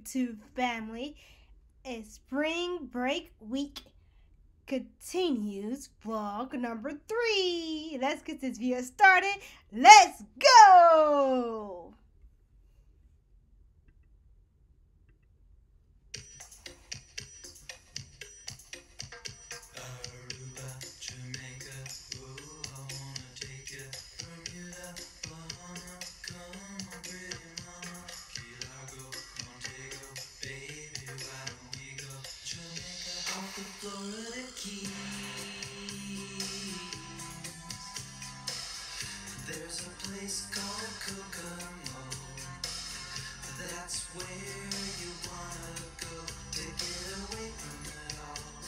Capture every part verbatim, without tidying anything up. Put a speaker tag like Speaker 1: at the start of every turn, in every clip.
Speaker 1: YouTube family. It's spring break week continues vlog number three. Let's get this video started. Let's go!
Speaker 2: Florida Keys. There's a place called Kokomo. That's where you wanna go to get away from it all.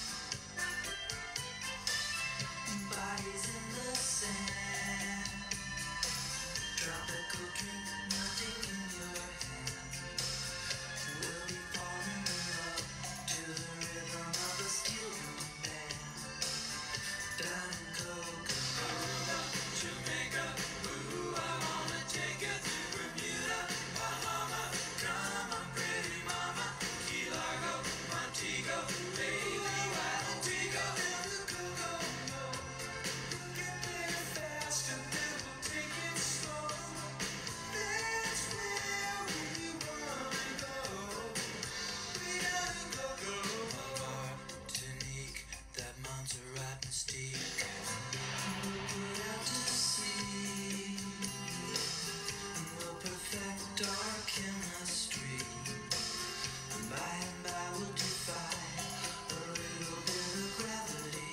Speaker 2: Bodies in the sand, tropical drink melting in your hand. We'll be falling in love to the rhythm of a steel drum band. Down in Kokomo, Jamaica, ooh, I wanna take you to Bermuda, Bahama. Come on, pretty mama, Key Largo, Montego, baby, why don't we go down to Kokomo? Get there fast and then we'll take it slow. That's where we wanna go. We gotta go, go, Martinique, that Montserrat mystique. We'll put out to sea, and we'll perfect our chemistry. By and by we'll defy a little bit of gravity.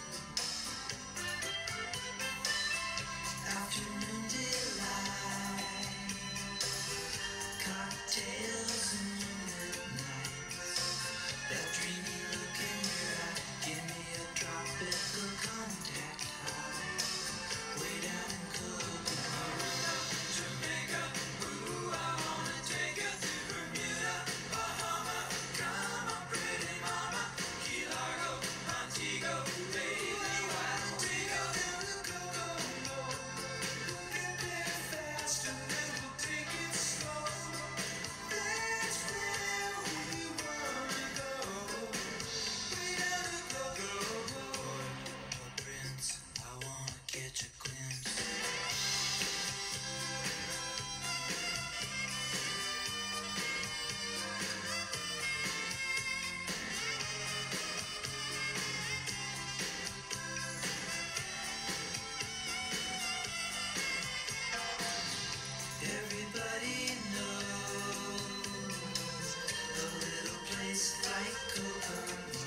Speaker 2: Afternoon delight, cocktails and moonlit nights. That dreamy look in your eye, give me a tropical contact high. Way down in Kokomo, Jamaica, ooh, I wanna take you to Bermuda, Bahama. Come on, pretty mama, Key Largo, Montego, baby, why don't we go down to Kokomo? Get there fast and then we'll take it slow. That's where we wanna go. We gotta go, go, go. Oh, Prince, I wanna catch a glimpse. Everybody knows a little place like Kokomo.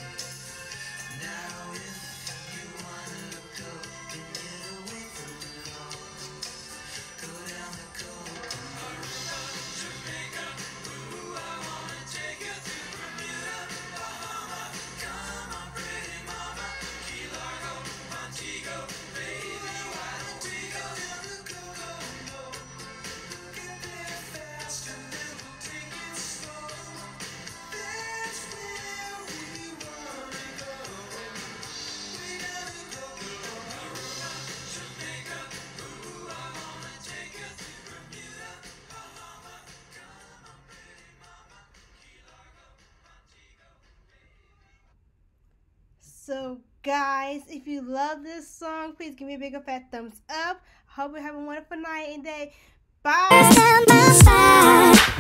Speaker 2: Now if you wanna go and get away from it all, go down to Kokomo, Jamaica, ooh, I wanna take you to Bermuda, Bahama. Come on, pretty mama, Key Largo, Montego, baby, why don't we go down to Kokomo? Get there fast and then we'll take it slow. That's where we wanna go. We gotta go, go, Jamaica, ooh, I wanna take you to Bermuda, Bahama. Come on, pretty mama, Key Largo, Montego,
Speaker 1: So guys, if you love this song, please give me a big fat thumbs up. Hope you're having a wonderful night and day. Bye!